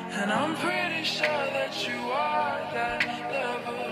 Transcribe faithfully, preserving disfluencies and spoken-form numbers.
And I'm pretty sure that you are that level.